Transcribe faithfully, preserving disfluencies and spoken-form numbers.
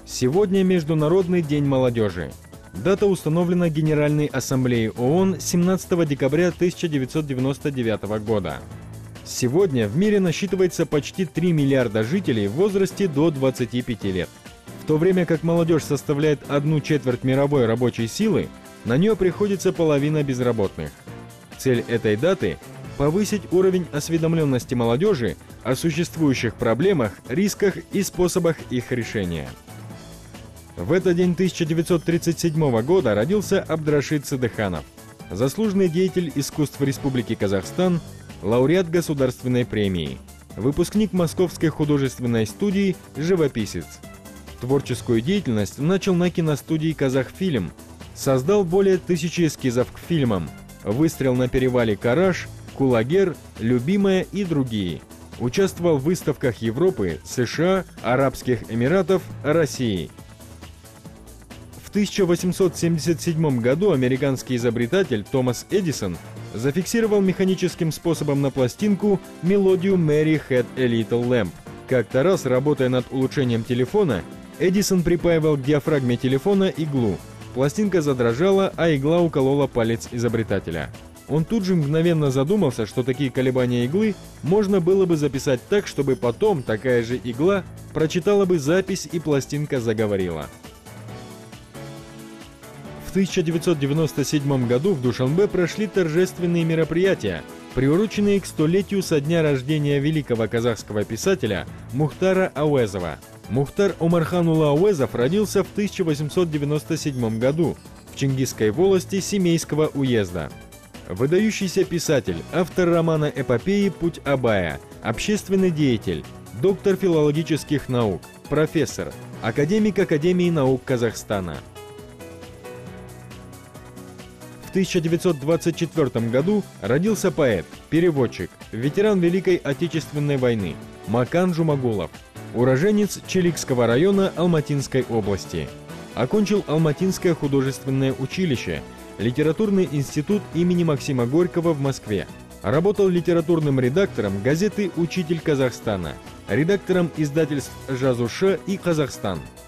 Сегодня Международный день молодежи. Дата установлена Генеральной Ассамблеей ООН семнадцатого декабря тысяча девятьсот девяносто девятого года. Сегодня в мире насчитывается почти три миллиарда жителей в возрасте до двадцати пяти лет. В то время как молодежь составляет одну четверть мировой рабочей силы, на нее приходится половина безработных. Цель этой даты – повысить уровень осведомленности молодежи о существующих проблемах, рисках и способах их решения. В этот день тысяча девятьсот тридцать седьмого года родился Абдрашид Сыдыханов, заслуженный деятель искусств Республики Казахстан, лауреат государственной премии, выпускник Московской художественной студии, живописец. Творческую деятельность начал на киностудии «Казахфильм», создал более тысячи эскизов к фильмам «Выстрел на перевале Караш», «Кулагер», «Любимая» и другие. Участвовал в выставках Европы, США, Арабских Эмиратов, России. В тысяча восемьсот семьдесят седьмом году американский изобретатель Томас Эдисон зафиксировал механическим способом на пластинку мелодию «Mary Had a Little Lamp». Как-то раз, работая над улучшением телефона, Эдисон припаивал к диафрагме телефона иглу. Пластинка задрожала, а игла уколола палец изобретателя. Он тут же мгновенно задумался, что такие колебания иглы можно было бы записать так, чтобы потом такая же игла прочитала бы запись и пластинка заговорила. В тысяча девятьсот девяносто седьмом году в Душанбе прошли торжественные мероприятия, приуроченные к столетию со дня рождения великого казахского писателя Мухтара Ауэзова. Мухтар Омарханула Ауэзов родился в тысяча восемьсот девяносто седьмом году в Чингисской волости Семейского уезда. Выдающийся писатель, автор романа эпопеи «Путь Абая», общественный деятель, доктор филологических наук, профессор, академик Академии наук Казахстана. В тысяча девятьсот двадцать четвёртом году родился поэт, переводчик, ветеран Великой Отечественной войны Макан Жумагулов, уроженец Челикского района Алматинской области. Окончил Алматинское художественное училище, литературный институт имени Максима Горького в Москве. Работал литературным редактором газеты «Учитель Казахстана», редактором издательств «Жазуша» и «Казахстан».